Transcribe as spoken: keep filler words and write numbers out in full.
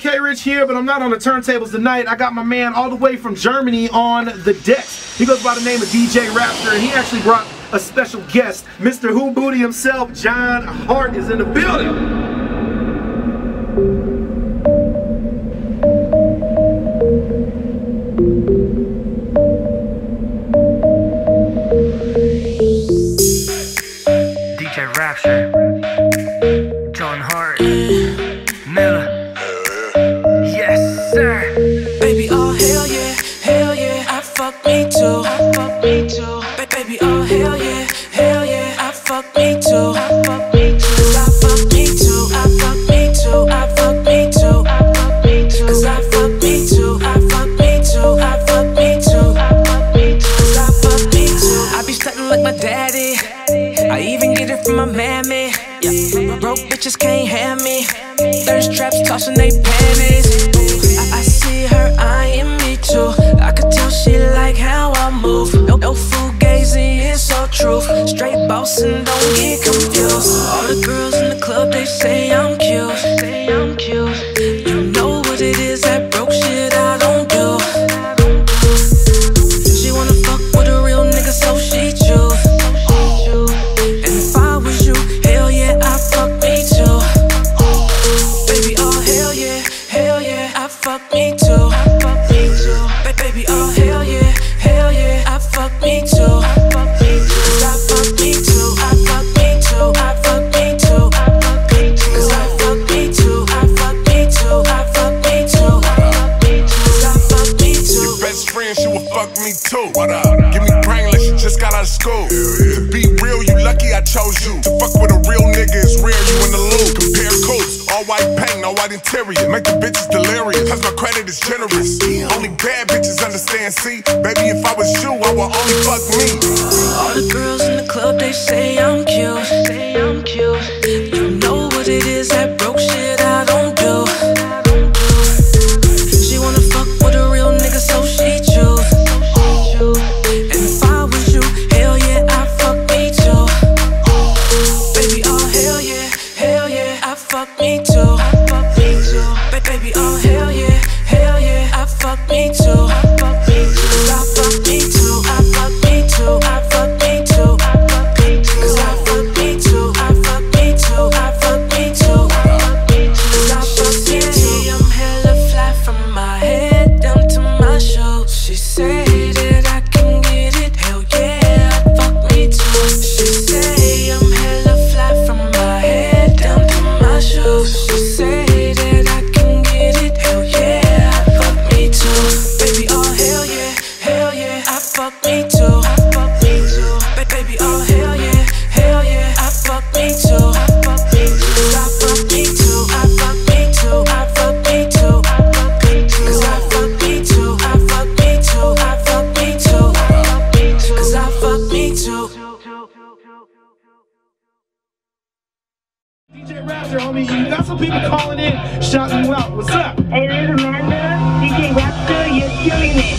K Rich here, but I'm not on the turntables tonight. I got my man all the way from Germany on the decks. He goes by the name of D J Rapture, and he actually brought a special guest. Mister Who Booty himself, Jonn Hart, is in the building. D J Rapture, Jonn Hart Milla, yes sir. Baby, oh hell yeah, hell yeah, I fuck me too, I fuck me too. Ba baby, oh hell yeah, hell yeah, I fuck me too, I fuck me too. Cause I fuck me too, I fuck me too, I fuck me too, I fuck me too. Cause I fuck me too, I fuck me too, I fuck me too, I fuck me too. Cause I fuck me too. I be stuntin' like my daddy, I even get it from my mammy. Yeah, broke bitches can't have me. Thirst traps tossing they panties. I, I see her eyeing me too. I could tell she like how I move. No, no fugazi, it's all truth. Straight bossing, don't get confused. All the girls in the club, they say I'm cute. Say I'm cute. You know what it is, that broke shit I don't do. She wanna fuck with a real nigga, so she choose. And if I was you, hell yeah, I fuck me too. Baby, oh hell yeah, hell yeah, I fuck me too. I fuck me too. Ba baby, oh hell yeah, hell yeah, I fuck me too. I fuck me too. Cause I fuck me too. I fuck me too. I fuck me too. I fuck me too. Cause I fuck me too. I fuck me too. I fuck me too. I fuck me too. Cause I fuck me too. Your best friend, she will fuck me too. What up? Give me brain like she just got out of school. To be real, you lucky I chose you. To fuck with a real nigga is rare, you in the loop. Compare coats, all white paint, no white interior. Make the bitches delirious, cause my credit is generous. Only bad bitches understand, see? Baby, if I was you, I would only fuck me. All the girls in the club, they say I'm cute. Say I'm cute. You know what it is, that broke shit I don't do. She wanna fuck with a real nigga, so she choose. And if I was you, hell yeah, I fuck me too. Baby, oh hell yeah, hell yeah, I fuck me too. I fuck me too. Ba baby, oh hell yeah, hell yeah, I fuck me too. I fuck me too. Cause I fuck me too. I fuck me too. I fuck me too. I fuck me too. Cause I fuck me too. I fuck me too. I fuck me too. I fuck me too. Cause I fuck me too. I'm hella fly from my head down to my shoes. She say that I can get it. Hell yeah, I fuck me too. She say I'm hella fly from my head down to my shoes. She say that I can get it. Hell yeah, I fuck me too. Baby, oh hell yeah, hell yeah, I fuck me too. I fuck me too. Ba baby, oh hell yeah, hell yeah, I fuck me too. I fuck me too. Cause I fuck me too. I fuck me too. I fuck me too. I fuck me too. Cause I fuck me too. I fuck me too. I fuck me too. I fuck me too. Cause I fuck me too. D J Rapture, homie, you got some people calling in, shouting you out. What's up? Hey, this is Amanda, D J Rapture, you're killing it.